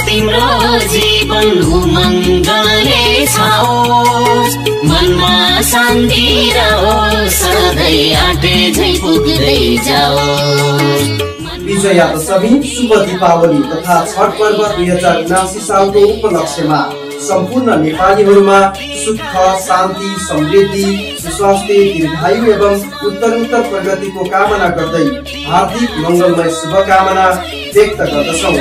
तिम्रो जीवन उमङ्गले छाओस् मनमा शान्ति रहोस् सधैँ आटे झै पुग्दै जाओस्। विजया दशमी शुभ दीपावली तथा छठ पर्व 2079 सालको उपलक्ष्यमा सम्पूर्ण नेपालीहरूमा सुख शान्ति समृद्धि स्वास्थ्य दीर्घायु एवं उत्तरोत्तर प्रगतिको कामना गर्दै हार्दिक मङ्गलमय शुभकामना व्यक्त गर्दछौँ।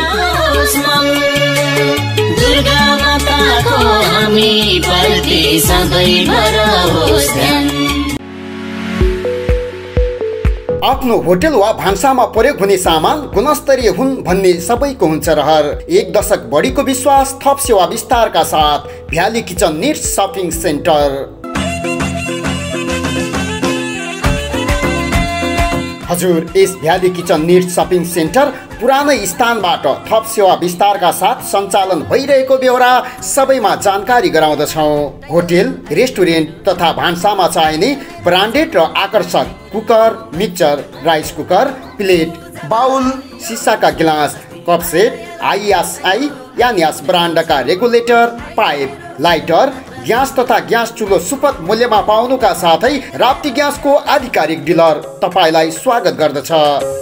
दुर्गा माताको हामी प्रति सदैव रहोस् ध्यान। आफ्नो होटल वा भान्सामा प्रयोग हुने सामान गुणस्तरीय हुन् भन्ने सबैको हुन्छ रहर। एक दशक बढीको विश्वास थप सेवा विस्तारका साथ valley kitchen needs shopping centre. हजुर, यस valley kitchen needs shopping centre पुरानै स्थानबाट थप सेवा विस्तारका साथ सञ्चालन भइरहेको बेहोरा सबैमा जानकारी गराउँदछौँ। होटेल रेस्टुरेन्ट तथा भान्सामा चाहिने ब्रान्डेड र आकर्षक cooker, mixer, rice cooker, plate, bowl, सिसाका गिलास, कप सेट, आइएसआई यानियास ब्रान्डका रेगुलेटर, पाइप, लाइटर, ग्यास तथा ग्यास चुलो सुपथ मूल्यमा पाउनुका साथै राप्ती ग्यासको आधिकारिक डिलर तपाईलाई स्वागत गर्दछ।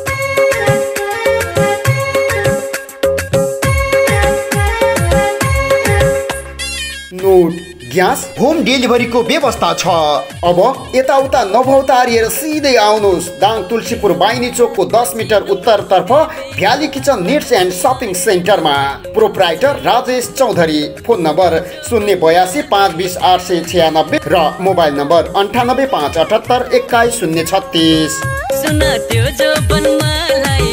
नोट, ग्यास होम डेलिभरीको व्यवस्था छ। अब यताउता नभौतारिएर सिधै आउनुहोस् दाङ तुलसीपुर बाइनी चोकको 10 मिटर उत्तरतर्फ valley kitchen needs and shopping सेन्टरमा। Proprietor Rajesh Chaudhary. Phone number 082 520 896 र मोबाइल नम्बर 98 578 21 036।